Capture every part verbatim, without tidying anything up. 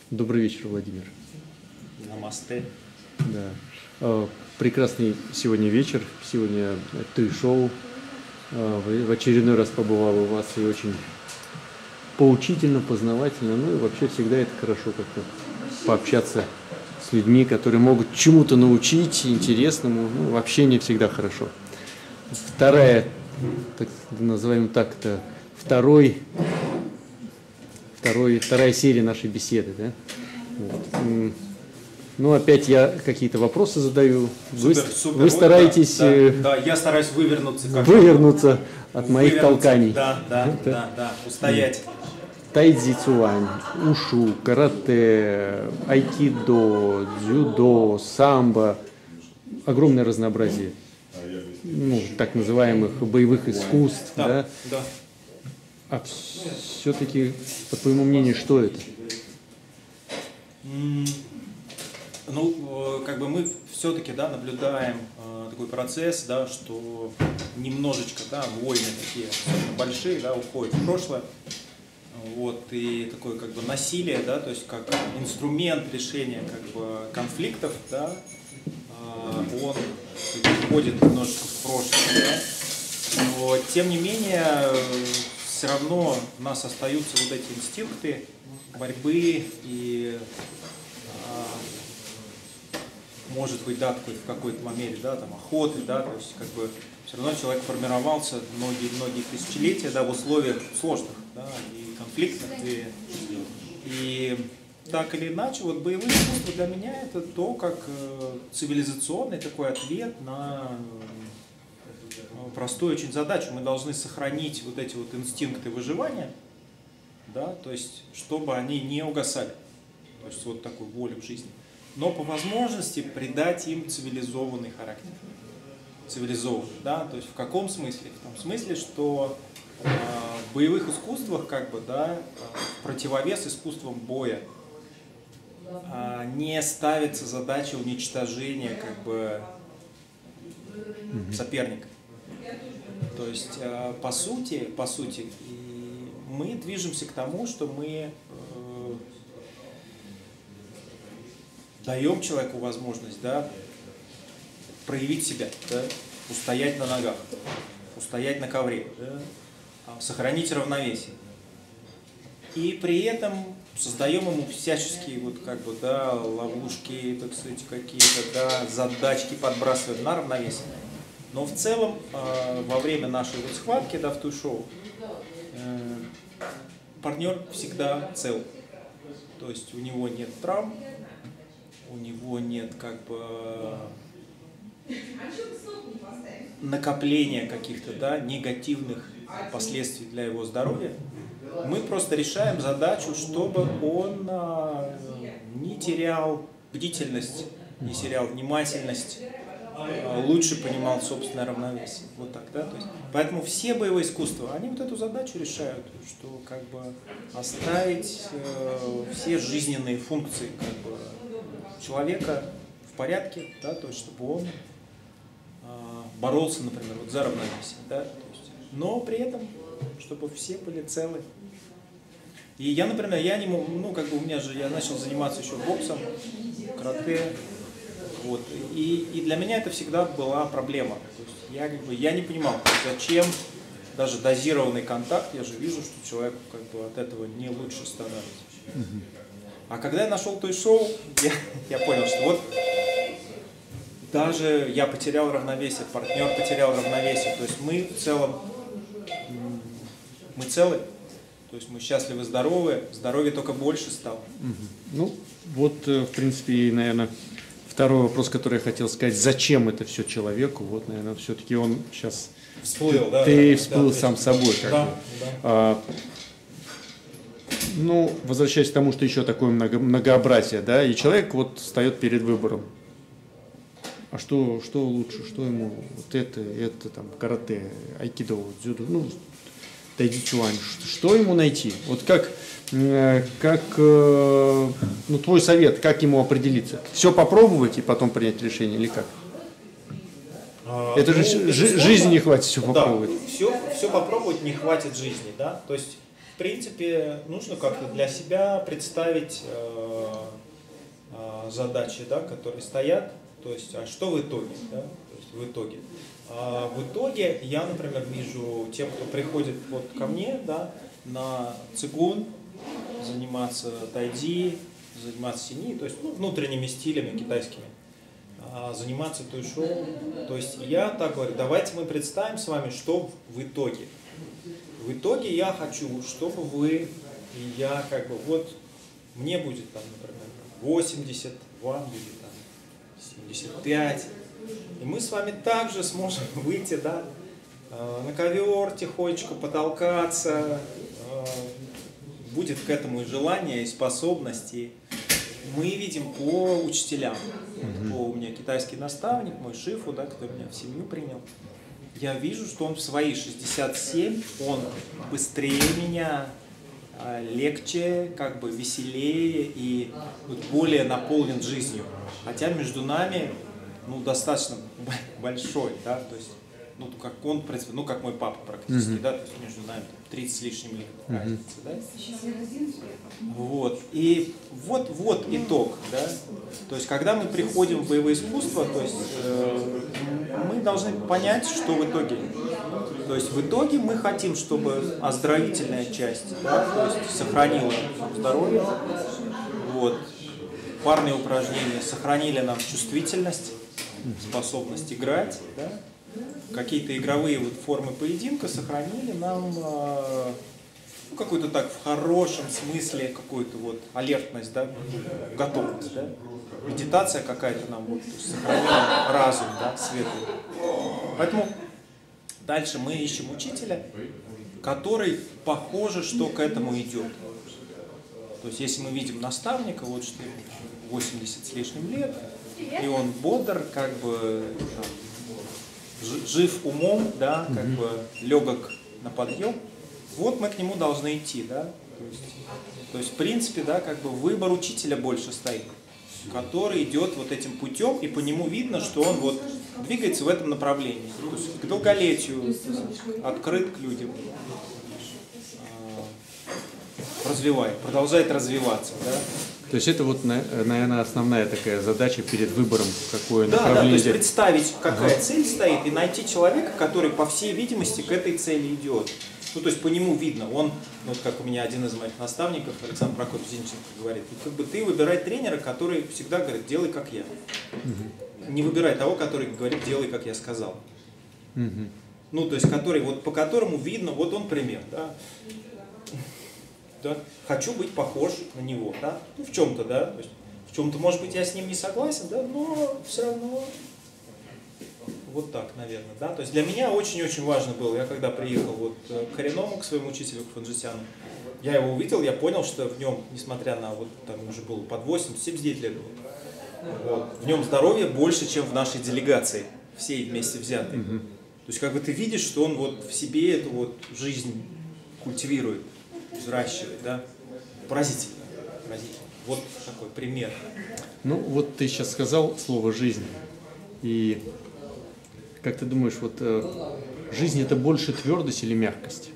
Добрый вечер, Владимир. Намасте. Да. Прекрасный сегодня вечер, сегодня той-шоу. В очередной раз побывал у вас и очень поучительно, познавательно. Ну и вообще всегда это хорошо как-то пообщаться с людьми, которые могут чему-то научить, интересному. Ну, в общении всегда хорошо. Вторая, так называем так-то, второй, второй, вторая серия нашей беседы, да? Вот. Ну, опять я какие-то вопросы задаю. Вы, супер, супер. вы стараетесь... Да, да, да, я стараюсь вывернуться. Как вывернуться от моих вывернуться, толканий. Да, да, да, да, устоять. Тайцзи цюань, ушу, карате, айкидо, дзюдо, самбо. Огромное разнообразие, ну, так называемых боевых искусств. Да, да? Да. А все-таки, по твоему мнению, что это? Ну, как бы мы все-таки, да, наблюдаем э, такой процесс, да, что немножечко, да, войны такие большие, да, уходят в прошлое. Вот, и такое как бы насилие, да, то есть как инструмент решения как бы конфликтов, да, э, он уходит немножечко в прошлое, да. Но тем не менее, все равно у нас остаются вот эти инстинкты борьбы и может быть, да, такой, в какой-то момент, да, там, охоты, да, то есть, как бы, все равно человек формировался многие-многие тысячелетия, да, в условиях сложных, да, и конфликтных, и, и так или иначе, вот боевые искусства для меня это то, как э, цивилизационный такой ответ на э, простую очень задачу. Мы должны сохранить вот эти вот инстинкты выживания, да, то есть, чтобы они не угасали, то есть, вот такую волю в жизни. Но по возможности придать им цивилизованный характер. Цивилизованный, да, то есть в каком смысле? В том смысле, что э, в боевых искусствах, как бы, да, в противовес искусствам боя э, не ставится задача уничтожения, как бы, соперника. То есть, э, по сути, по сути, и мы движемся к тому, что мы даем человеку возможность, да, проявить себя, да, устоять на ногах, устоять на ковре, да, сохранить равновесие. И при этом создаем ему всяческие вот, как бы, да, ловушки, так сказать, какие-то, да, задачки подбрасываем на равновесие. Но в целом э, во время нашей вот схватки, да, в той-шоу, э, партнер всегда цел. То есть у него нет травм, у него нет как бы накопления каких-то, да, негативных последствий для его здоровья. Мы просто решаем задачу, чтобы он а, не терял бдительность, не терял внимательность, а, лучше понимал собственное равновесие. Вот так, да? То есть, поэтому все боевые искусства, они вот эту задачу решают, что как бы оставить э, все жизненные функции как бы человека в порядке, да, то есть чтобы он э, боролся, например, вот за равновесие, да, то есть, но при этом, чтобы все были целы. И я, например, я не мог, ну, как бы у меня же, я начал заниматься еще боксом, карате, вот, и, и для меня это всегда была проблема. То есть я, как бы, я не понимал, зачем даже дозированный контакт, я же вижу, что человеку как бы от этого не лучше становится. А когда я нашел той-шоу, я, я понял, что вот даже я потерял равновесие, партнер потерял равновесие. То есть мы в целом, мы целы, то есть мы счастливы, здоровы, здоровье только больше стало. Ну, вот, в принципе, наверное, второй вопрос, который я хотел сказать, зачем это все человеку, вот, наверное, все-таки он сейчас... Всплыл, да? Ты да, всплыл да, сам да, собой, как да, бы. Да. А, ну, возвращаясь к тому, что еще такое много, многообразие, да, и человек вот встает перед выбором. А что, что лучше, что ему, вот это, это, там, карате, айкидо, дзюдо, ну, тайцзи цюань, что, что ему найти? Вот как, как, ну, твой совет, как ему определиться? Все попробовать и потом принять решение или как? А, это ну, же это жи- жизни не хватит все попробовать. Да, все, все попробовать не хватит жизни, да, то есть в принципе, нужно как-то для себя представить э, э, задачи, да, которые стоят, то есть, а что в итоге, да, то есть в итоге. А в итоге я, например, вижу тем, кто приходит вот ко мне, да, на цигун, заниматься тайди, заниматься синьи, то есть ну, внутренними стилями китайскими, а, заниматься туйшоу. То есть я так говорю, давайте мы представим с вами, что в итоге. В итоге я хочу, чтобы вы и я как бы вот мне будет там, например, восемьдесят, вам будет там семьдесят пять. И мы с вами также сможем выйти, да, на ковер тихонечко потолкаться, будет к этому и желание, и способности. Мы видим по учителям. Mm-hmm. По, у меня китайский наставник, мой шифу, да, который меня в семью принял. Я вижу, что он в свои шестьдесят семь, он быстрее меня, легче, как бы веселее и более наполнен жизнью. Хотя между нами, ну, достаточно большой, да, то есть, ну, как он, в принципе, ну, как мой папа практически, mm-hmm. да, то есть между нами тридцать с лишним лет разницы, mm-hmm. да. Вот, и вот, вот итог, да, то есть, когда мы приходим в боевое искусство, то есть, э, мы должны понять, что в итоге. То есть, в итоге мы хотим, чтобы оздоровительная часть, да, то есть, сохранила нам здоровье, вот, парные упражнения сохранили нам чувствительность, способность играть, да? Какие-то игровые вот формы поединка сохранили нам э, ну, какую-то так в хорошем смысле какую-то вот алертность, да? Готовность, да? Медитация какая-то нам вот сохранила разум, да, светлый. Поэтому дальше мы ищем учителя, который похоже, что к этому идет. То есть если мы видим наставника, вот что восемьдесят с лишним лет, и он бодр, как бы там, жив умом, да, как mm-hmm. бы легок на подъем, вот мы к нему должны идти, да. То есть, то есть в принципе, да, как бы выбор учителя больше стоит, который идет вот этим путем, и по нему видно, что он вот двигается в этом направлении. То есть к долголетию, открыт к людям, развивает, продолжает развиваться, да. То есть это вот, наверное, основная такая задача перед выбором, какое да, направление. Да, то есть представить, какая ага. цель стоит, и найти человека, который, по всей видимости, к этой цели идет. Ну, то есть по нему видно. Он, вот как у меня один из моих наставников, Александр Прокопьевич Зинченко, говорит, ну, как бы ты выбирай тренера, который всегда говорит, делай как я. Угу. Не выбирай того, который говорит, делай как я сказал. Угу. Ну, то есть который, вот по которому видно, вот он пример, да. Да? Хочу быть похож на него, да? Ну, в чем-то, да, то есть, в чем-то, может быть, я с ним не согласен, да, но все равно вот так, наверное, да, то есть для меня очень-очень важно было, я когда приехал вот к коренному, к своему учителю, к Фанжитяну, я его увидел, я понял, что в нем, несмотря на, вот там уже было под восемьдесят, семьдесят девять лет было, вот, в нем здоровье больше, чем в нашей делегации, всей вместе взятой. Mm-hmm. То есть как бы ты видишь, что он вот в себе эту вот жизнь культивирует, взращивает, да, поразительно, поразительно. Вот такой пример. Ну, вот ты сейчас сказал слово «жизнь», и как ты думаешь, вот э, жизнь – это больше твердость или мягкость?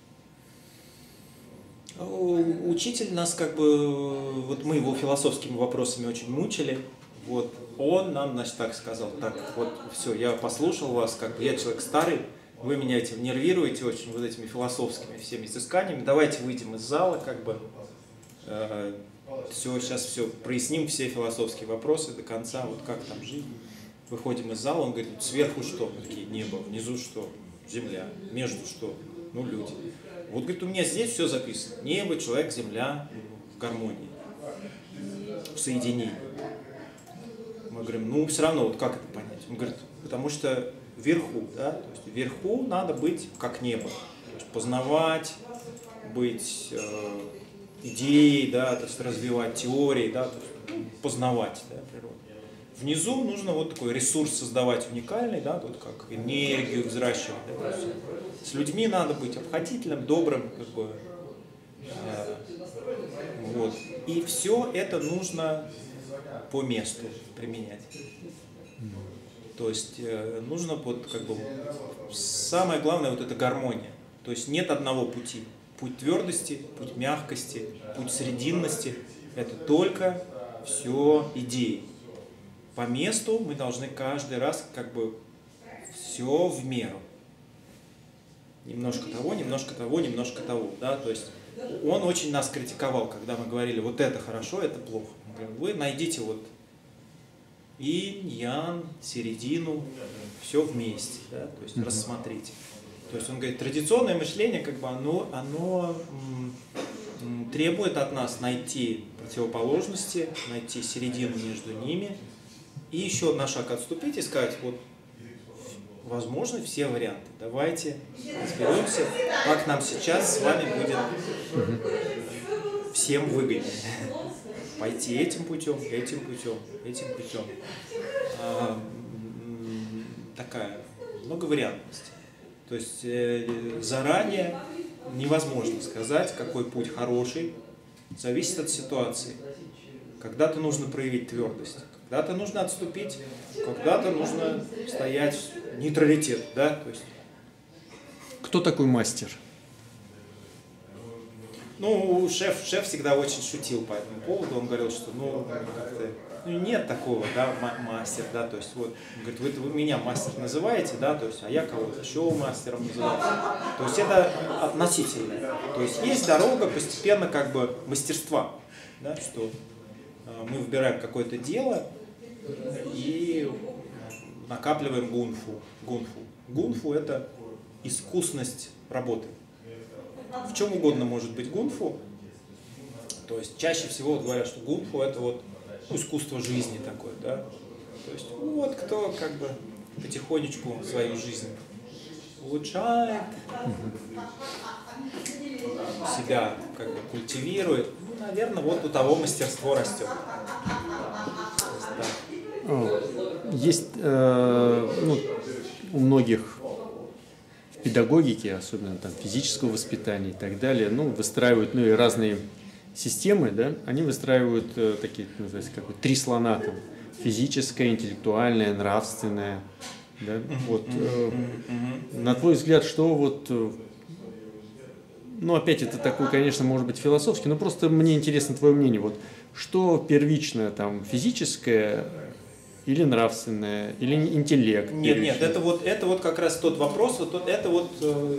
Учитель нас как бы, вот мы его философскими вопросами очень мучили, вот, он нам, значит, так сказал, так, вот, все, я послушал вас, как бы, я человек старый, вы меня этим нервируете очень, вот этими философскими всеми изысканиями. Давайте выйдем из зала, как бы, э, все, сейчас все, проясним все философские вопросы до конца, вот как там жить. Выходим из зала, он говорит, сверху что? Мы такие, небо, внизу что? Земля, между что? Ну, люди. Вот, говорит, у меня здесь все записано. Небо, человек, земля в гармонии, в соединении. Мы говорим, ну, все равно, вот как это понять? Он говорит, потому что вверху, да, то есть вверху надо быть как небо, то есть познавать, быть э, идеей, да, то есть развивать теории, да, то есть, ну, познавать, да, природу. Внизу нужно вот такой ресурс создавать уникальный, да, вот как энергию взращивать, да, то есть с людьми надо быть обходительным, добрым, как бы, э, вот, и все это нужно по месту применять. То есть э, нужно вот как бы самое главное вот это гармония. То есть нет одного пути. Путь твердости, путь мягкости, путь срединности – это только все идеи. По месту мы должны каждый раз как бы все в меру. Немножко того, немножко того, немножко того. Да? То есть он очень нас критиковал, когда мы говорили, вот это хорошо, это плохо. Он говорит, вы найдите вот инь, ян, середину, все вместе, да? То есть рассмотрите. То есть он говорит, традиционное мышление, как бы оно, оно м, требует от нас найти противоположности, найти середину между ними, и еще на шаг отступить и сказать, вот, возможны все варианты. Давайте разберемся, как нам сейчас с вами будет всем выгоднее. Пойти этим путем, этим путем, этим путем. А, такая многовариантность. То есть э, заранее невозможно сказать, какой путь хороший. Зависит от ситуации. Когда-то нужно проявить твердость, когда-то нужно отступить, когда-то нужно стоять в нейтралитет. Да? То есть... Кто такой мастер? Ну, шеф, шеф всегда очень шутил по этому поводу. Он говорил, что ну, как-то, ну нет такого, да, мастер, да, то есть вот, он говорит, вы, вы меня мастер называете, да, то есть, а я кого-то еще мастером называю. То есть это относительно. То есть есть дорога постепенно как бы мастерства, да, что мы выбираем какое-то дело и накапливаем гунфу. Гунфу. Гунфу – это искусность работы. В чем угодно может быть гунфу. То есть чаще всего говорят, что гунфу – это вот искусство жизни такое, да. То есть вот кто как бы потихонечку свою жизнь улучшает, себя как бы культивирует. Ну, наверное, вот у того мастерство растет. Есть э, ну, у многих в педагогике, особенно там физического воспитания и так далее, ну, выстраивают ну, и разные системы, да, они выстраивают э, такие, называется, как бы три слона там: физическое, интеллектуальное, нравственное. Да? Вот, э, на твой взгляд, что вот, э, ну, опять это такой, конечно, может быть философский, но просто мне интересно твое мнение, вот, что первично там, физическое или нравственное, или интеллект? Нет, нет, это вот, это вот как раз тот вопрос, вот, это вот э,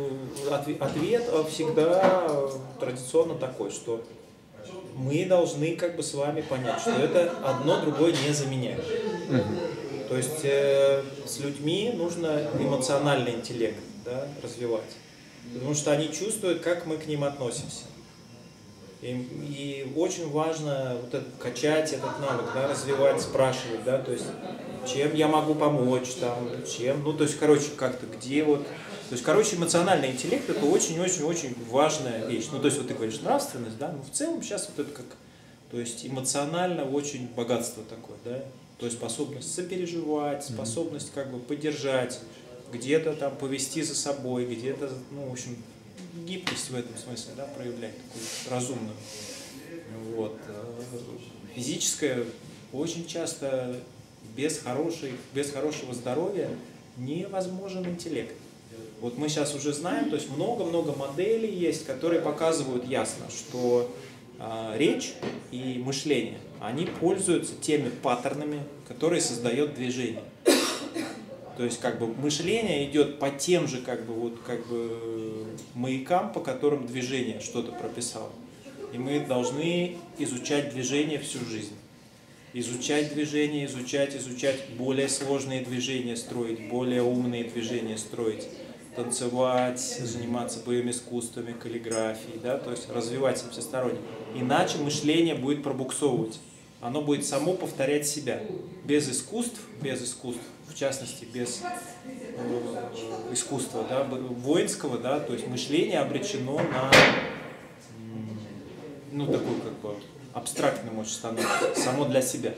ответ всегда традиционно такой, что мы должны как бы с вами понять, что это одно другое не заменяет. Угу. То есть э, с людьми нужно эмоциональный интеллект, да, развивать, потому что они чувствуют, как мы к ним относимся. И, и очень важно вот это, качать этот навык, да, развивать, спрашивать, да, то есть чем я могу помочь, там, чем, ну, то есть, короче, как-то, где вот, то есть, короче, эмоциональный интеллект – это очень-очень-очень важная вещь. Ну, то есть, вот ты говоришь нравственность, да, но в целом сейчас вот это как, то есть, эмоционально очень богатство такое, да, то есть, способность сопереживать, способность как бы поддержать, где-то там повести за собой, где-то, ну, в общем, гибкость в этом смысле, да, проявлять, такую разумную. Вот. Физическое очень часто без, хорошей, без хорошего здоровья невозможен интеллект. Вот мы сейчас уже знаем, то есть много-много моделей есть, которые показывают ясно, что э, речь и мышление, они пользуются теми паттернами, которые создает движение. То есть как бы мышление идет по тем же как бы вот как бы маякам, по которым движение что-то прописало. И мы должны изучать движение всю жизнь. Изучать движение, изучать, изучать более сложные движения строить, более умные движения строить, танцевать, заниматься боевыми искусствами, каллиграфией, да, то есть развивать себя всесторонне. Иначе мышление будет пробуксовывать. Оно будет само повторять себя. Без искусств, без искусств, в частности, без э, искусства, да, воинского, да, то есть мышление обречено на, ну, такую, как бы, абстрактную может становиться, само для себя.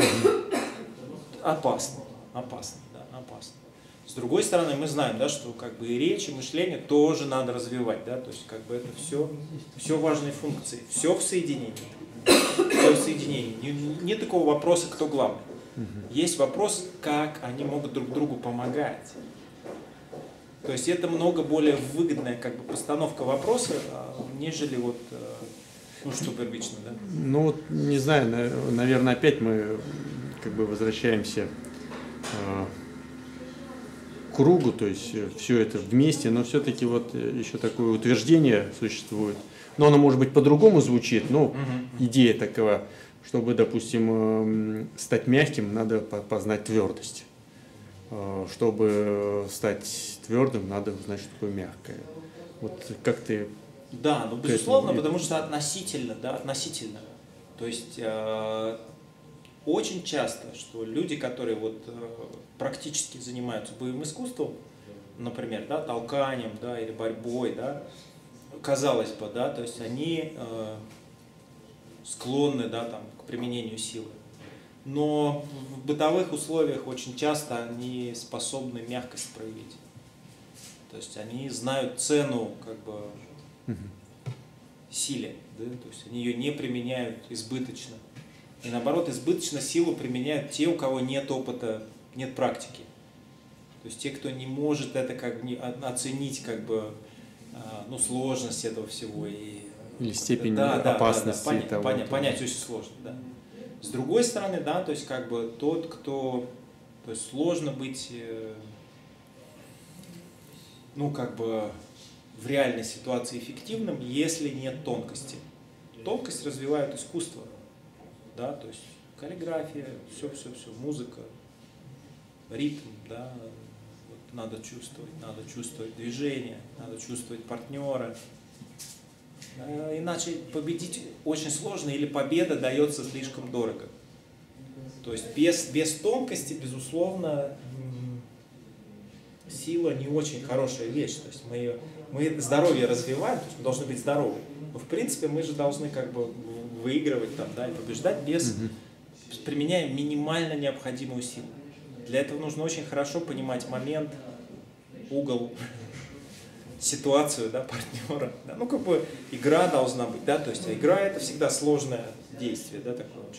Опасно, опасно, да, опасно. С другой стороны, мы знаем, да, что как бы и речь, и мышление тоже надо развивать, да, то есть как бы это все, все важные функции, все в соединении. Все в соединении. Нет такого вопроса, кто главный. Есть вопрос, как они могут друг другу помогать. То есть это много более выгодная как бы постановка вопроса, нежели вот, ну, что первично, да? Ну вот, не знаю, наверное, опять мы как бы возвращаемся э, к кругу, то есть все это вместе, но все-таки вот еще такое утверждение существует. Но оно, может быть, по-другому звучит, но угу. идея такова, чтобы, допустим, стать мягким, надо познать твердость. Чтобы стать твердым, надо узнать, что такое мягкое. Вот как ты... Да, ну безусловно, потому что относительно, да, относительно. То есть э, очень часто, что люди, которые вот э, практически занимаются боевым искусством, например, да, толканием, да, или борьбой, да, казалось бы, да, то есть они э, склонны, да, там, к применению силы. Но в бытовых условиях очень часто они способны мягкость проявить. То есть они знают цену как бы силе, да? То есть они ее не применяют избыточно. И наоборот, избыточно силу применяют те, у кого нет опыта, нет практики. То есть те, кто не может это как бы оценить как бы, ну, сложность этого всего. И, или степень да, опасности. Да, да, да, того, понять, того. понять очень сложно, да. С другой стороны, да, то есть как бы тот, кто, то есть сложно быть, ну как бы в реальной ситуации эффективным, если нет тонкости. Тонкость развивает искусство, да, то есть каллиграфия, все-все-все, музыка, ритм, да, вот надо чувствовать, надо чувствовать движение, надо чувствовать партнера. Иначе победить очень сложно или победа дается слишком дорого. То есть без, без тонкости, безусловно, сила не очень хорошая вещь. То есть мы, мы здоровье развиваем, то есть мы должны быть здоровы. Но в принципе мы же должны как бы выигрывать там, да, и побеждать, без, угу. применяя минимально необходимую силу. Для этого нужно очень хорошо понимать момент, угол, ситуацию, да, партнера. Да, ну, как бы игра должна быть, да, то есть игра это всегда сложное действие, да, такое очень.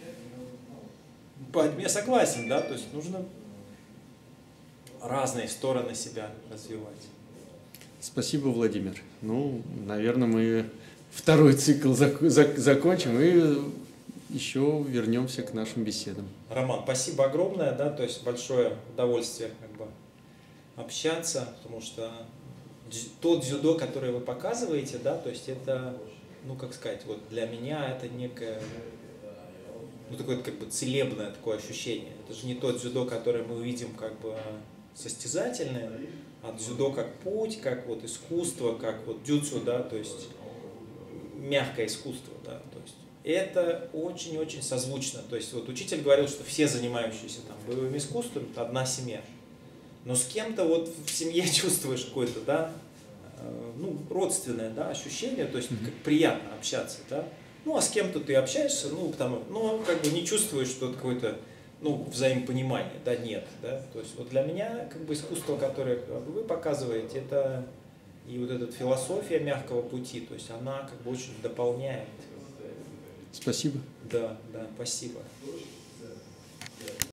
Я согласен, да, то есть нужно разные стороны себя развивать. Спасибо, Владимир. Ну, наверное, мы второй цикл зак зак закончим и еще вернемся к нашим беседам. Роман, спасибо огромное, да, то есть большое удовольствие как бы общаться, потому что тот дзюдо, который вы показываете, да, то есть это, ну, как сказать, вот для меня это некое, ну, такое как бы целебное такое ощущение. Это же не тот дзюдо, который мы увидим как бы состязательное, а дзюдо как путь, как вот искусство, как вот дзюцу, да, то есть мягкое искусство, да, то есть это очень-очень созвучно. То есть вот учитель говорил, что все занимающиеся там боевым искусством – это одна семья. Но с кем-то вот в семье чувствуешь какое-то, да, ну, родственное, да, ощущение, то есть как приятно общаться, да. Ну, а с кем-то ты общаешься, ну, там, ну, как бы не чувствуешь, что это какое-то, ну, взаимопонимание, да, нет, да. То есть вот для меня, как бы, искусство, которое вы показываете, это и вот эта философия мягкого пути, то есть она, как бы, очень дополняет. Спасибо. Да, да, спасибо.